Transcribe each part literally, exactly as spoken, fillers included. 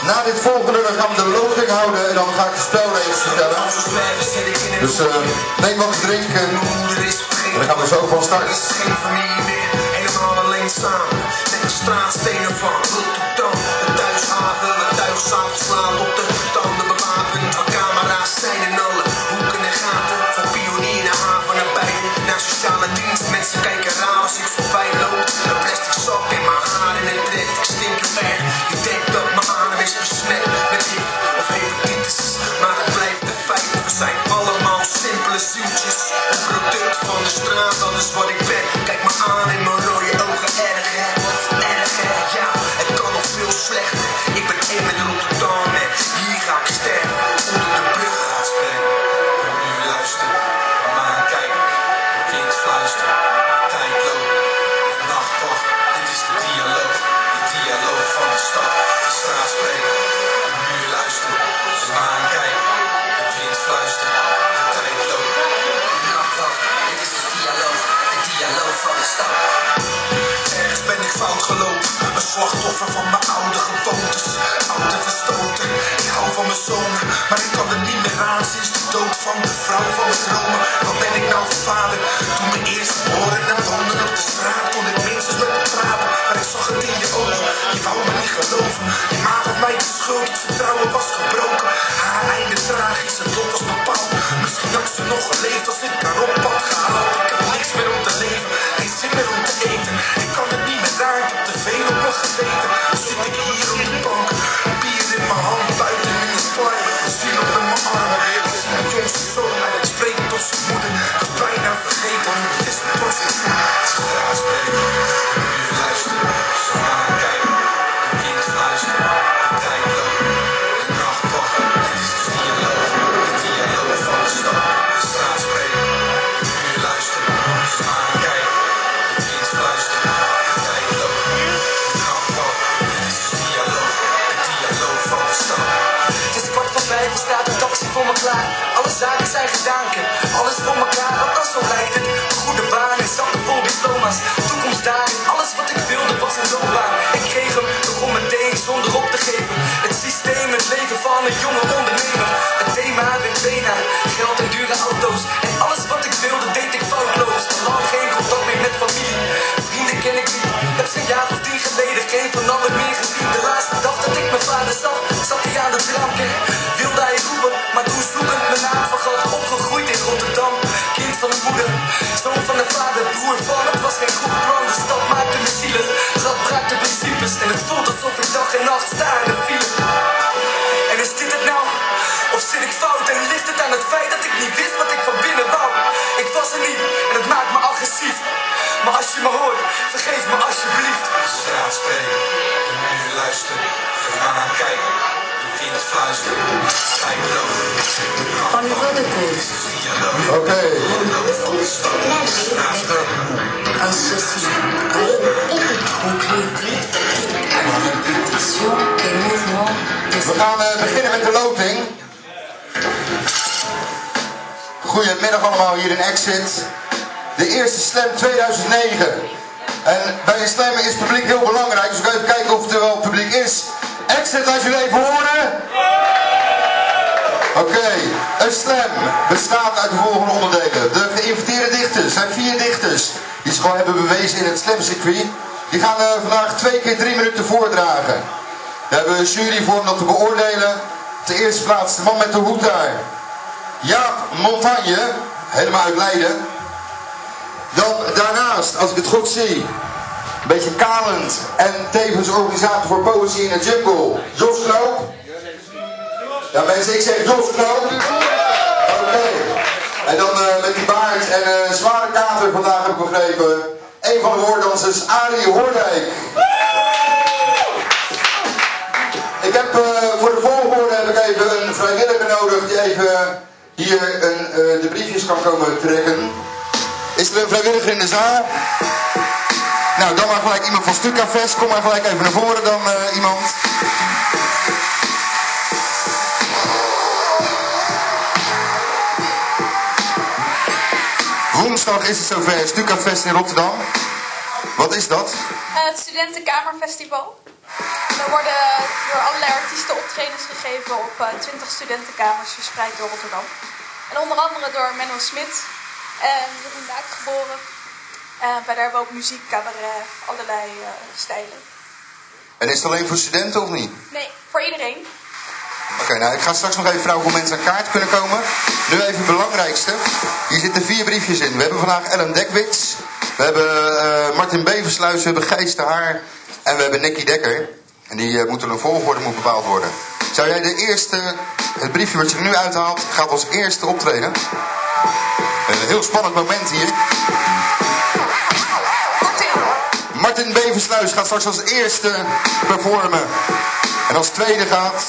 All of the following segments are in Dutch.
Na dit volgende dan gaan we de loting houden en dan ga ik de spelregels vertellen. Dus uh, neem wat te drinken en dan gaan we zo van start. Geen familie meer, helemaal alleen samen. Met de straatstenen van Rotterdam. De thuishaven, het tuigzaal slaat op de tanden bewapend. Van camera's zijn in alle hoeken en gaten. Van pionier naar haven naar beide. Naar sociale dienst, mensen kijken raar als ik voorbij loop. Een plastic zak in mijn haar en een tred. Ik stink erg, ik denk dat mijn adem is besmet met die of hepatitis. Maar het blijft de feit, we zijn allemaal simpele zieltjes. Een product van de straat, dat is wat ik ben. Kijk me aan in mijn rode ogen, erg hè, erg hè. Ja, het kan nog veel slechter. Ik ben één met Rotterdam en hier ga ik sterven. Onder de brug gaat spreken. En nu luister, van mij aan kijken. Het kind fluistert, tijd loopt. De nacht wacht, dit is de dialoog. De dialoog van de stad, de straat spreken. En nu luister, van mij aan kijken. Het kind fluistert, de tijd loopt. De nacht wacht, dit is de dialoog. De dialoog van de stad. Ergens ben ik fout gelopen. Een slachtoffer van mijn oude gewoontes. Oud en verstoten. Ik hou van mijn zoon, maar ik kan er niet meer aan sinds de dood van de vrouw van mijn dromen. Wat ben ik nou voor vader? Toen mijn eerste horen en woonden op de straat kon ik minstens met me praten. Maar ik zag het in je ogen, je wou me niet geloven. Je ma had mij de schuld, het vertrouwen was gebroken. Haar einde tragisch, het lot was bepaald. Misschien had ze nog geleefd als ik haar op had gehaald. Ik heb niks meer om te leven, geen zin meer om te eten. Ik kan het niet meer aan, ik heb te veel op me geweten. Dan zit ik hier op de bank, bier in mijn hand, buiten in de spline. Met zin op in mijn arm, ik zie mijn jongste zoon en ik spreek tot zijn moeder. Ik was bijna vergeten, het is een prostituut. Straat spreken, en nu luisteren, zo aan kijken. Een kind fluisteren, de tijd loopt. De nacht wacht, dit is de dialoog. De dialoog van de stad, de straat spreken. En nu luisteren, zo aan kijken. Een kind fluisteren, de tijd loopt. De nacht wacht, dit is de dialoog. De dialoog van de stad. Het is kwart voor vijf, er staat een taxi voor me klaar. Alle zaken zijn gedaan, ik heb alles voor elkaar. Althans zo lijkt het, een goede baan en zakken vol diploma's. Toekomst daarin, alles wat ik wilde was een loopbaan. Ik kreeg hem, begon meteen zonder op te geven. Het systeem, het leven van een jonge ondernemer. Het thema werd bena, geld en dure auto's. En alles wat ik wilde deed ik foutloos. Al lang geen contact meer met familie, vrienden ken ik niet. Heb ze een jaar of tien geleden geen van allen meer gezien. De laatste dag dat ik mijn vader zag, zat hij aan de drank en wilde hij roepen. Maar toen zoekend mijn naam vergat, opgegroeid in Rotterdam. Kind van een moeder, zoon van een vader, broer van. Het was geen goed plan, de stad maakte me zielig. Gat braakte principes en het voelt alsof ik dag en nacht sta in de file. En is dit het nou? Of zit ik fout en ligt het aan het feit dat ik niet wist wat ik van binnen wou? Ik was er niet en het maakt me agressief. Maar als je me hoort, vergeef me alsjeblieft. Straat spreken, en nu luister, van aan kijken. De kind fluistert, kijk lopen. Au niveau de cause, Oké. un ceci à la répétition des mouvements de We gaan uh, beginnen met de loting. Goedemiddag allemaal hier in Exit. De eerste Slam tweeduizend negen. En bij een Slam is publiek heel belangrijk, dus we gaan even kijken of er wel publiek is. Exit, laat jullie even horen. Oké, okay. Een Slam bestaat uit de volgende onderdelen. De geïnviteerde dichters zijn vier dichters die zich al hebben bewezen in het Slam circuit. Die gaan uh, vandaag twee keer drie minuten voordragen. We hebben een jury voor om dat te beoordelen. Op de eerste plaats de man met de hoed daar. Jaap Montagne, helemaal uit Leiden. Dan daarnaast, als ik het goed zie, een beetje kalend en tevens organisator voor Poëzie in de Jungle, Jos Knoop. Ja mensen, ik zeg Jos Knoop. Oké. Okay. En dan uh, met die baard en een uh, zware kater vandaag heb ik begrepen. Een van de hoordansers, Arie Hoordijk. Ik heb uh, voor de volgorde heb ik even een vrijwilliger nodig die even hier een, uh, de briefjes kan komen trekken. Is er een vrijwilliger in de zaal? Nou, dan maar gelijk iemand van Stukafest. Kom maar gelijk even naar voren dan uh, iemand. Woensdag is het zover, Stukafest in Rotterdam. Wat is dat? Uh, het Studentenkamerfestival. Er worden door allerlei artiesten optredens gegeven op uh, twintig studentenkamers verspreid door Rotterdam. En onder andere door Menno Smit en Jeroen Daak geboren. Uh, verder hebben we ook muziek, cabaret, allerlei uh, stijlen. En is het alleen voor studenten of niet? Nee, voor iedereen. Oké, okay, nou ik ga straks nog even vragen hoe mensen aan kaart kunnen komen. Nu even het belangrijkste. Hier zitten vier briefjes in. We hebben vandaag Ellen Dekwits. We hebben uh, Martin Beversluis, we hebben Gijs de Haar. En we hebben Nicky Dekker. En die uh, moeten een volgorde moet bepaald worden. Zou jij de eerste, het briefje wat je er nu uithaalt, gaat als eerste optreden? Een heel spannend moment hier. Martin Beversluis gaat straks als eerste performen. En als tweede gaat...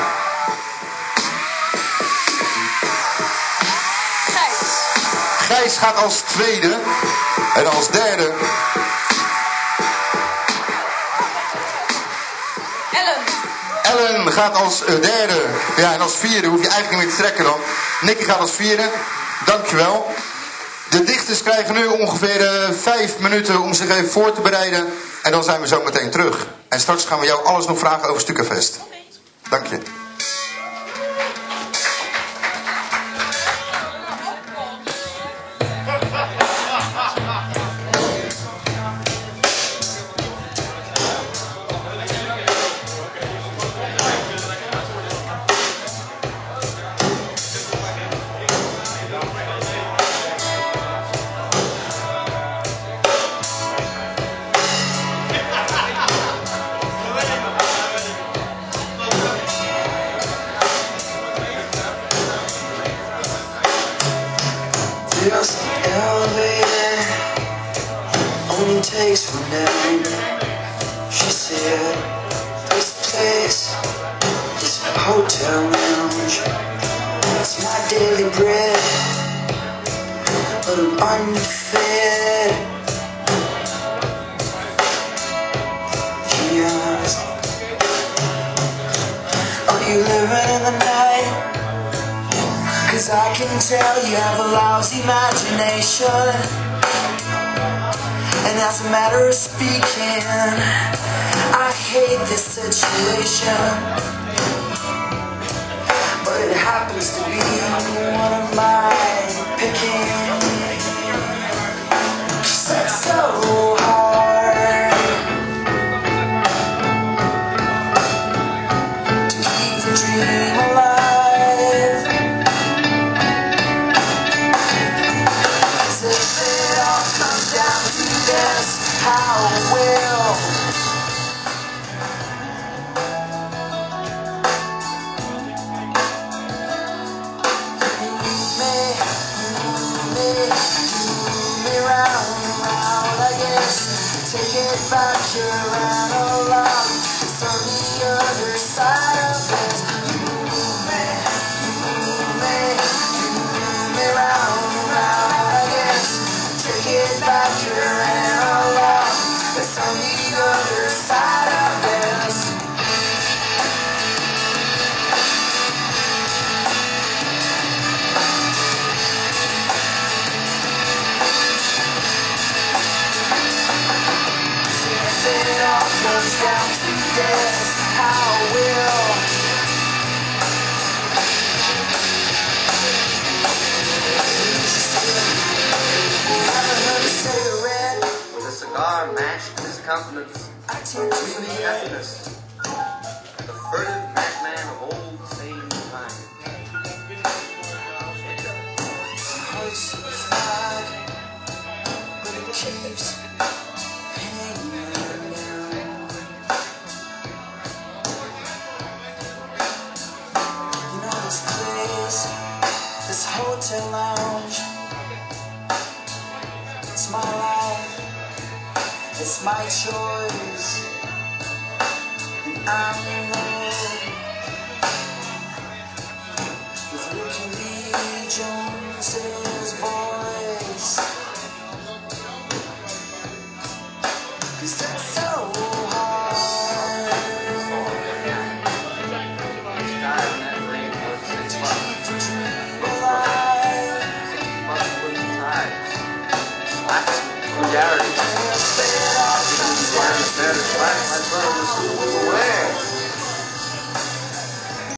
Gijs. Gijs gaat als tweede. En als derde... Ellen. Ellen gaat als derde. Ja, en als vierde hoef je eigenlijk niet meer te trekken dan. Nicky gaat als vierde. Dankjewel. De dichters krijgen nu ongeveer uh, vijf minuten om zich even voor te bereiden. En dan zijn we zo meteen terug. En straks gaan we jou alles nog vragen over Stukkenfest. Dank je. There's an elevator, only takes one down. She said, this place is a hotel lounge. It's my daily bread, but I'm underfed. She asked, are you living in the night? Cause I can tell you have a lousy imagination. And as a matter of speaking, I hate this situation. But it happens to be one of my picking. She said so hard to keep the dream alive. How will you may, you may, you may round and round, I guess. Take it back, you're ran along. It's on the other side of this. You may, you may, you may round and round, I guess. Take it back, you're ran along. It's on the other side of this. If it all comes down to this, how will you haven't heard a cigarette with a cigar matched his countenance, I tend to even forget. happiness, the furtive madman of old same time. Heart's so flat, but it keeps hanging down. You know this place, this hotel lounge, it's my life, it's my choice, and I'm in love with Ricky Lee Jones's voice. 'Cause that's so hard Each time that rain was six to bucks, keep the dream alive. six bucks wooden ties, slacks, vulgarities. If it all comes down Better slack my brother was